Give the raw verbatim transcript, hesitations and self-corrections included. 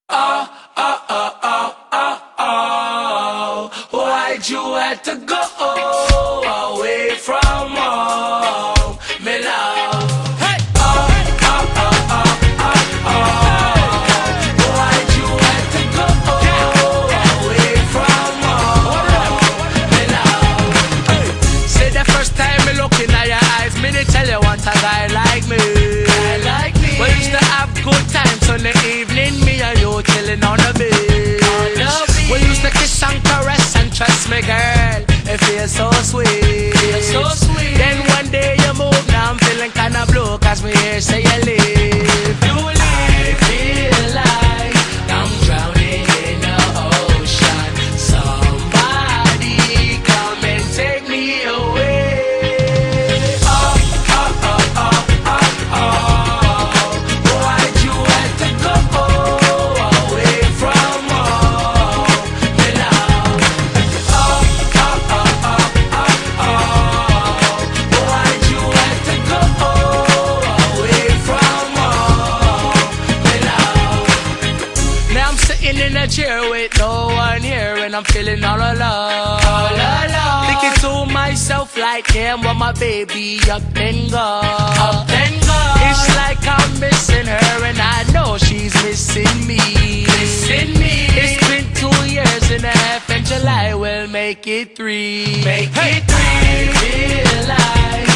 Oh, oh, oh, oh, oh, oh. Why'd you have to go away from home, me love? Hey! Oh, oh, oh, oh, oh, oh. Why'd you have to go away from home, me love? Hey! Say the first time me look in your eyes, me they tell you want a guy like me. Guy like me. We used to have good times on the evening, me and you chilling on the beach. We used to kiss and caress, and trust me, girl, it feels so sweet. Feels so sweet. Then one day you move, now I'm feeling kinda blue, cause me here say you leave. You leave. I feel like I'm drowning in the ocean. Somebody come and take me away. Oh, oh, oh, oh, oh, oh. Why'd you have to go away from home, me love? Oh, oh, oh, oh, oh, oh. Why'd you have to go away from home, me love? Now I'm sitting in a chair with no one here, and I'm feeling all alone. All alone. Thinking to myself like, damn, want my baby up and go. Up and go. It's like I'm missing her, and I know she's missing me. Missing me. It's been two years and a half, and July will make it three. Make hey. it three. I feel like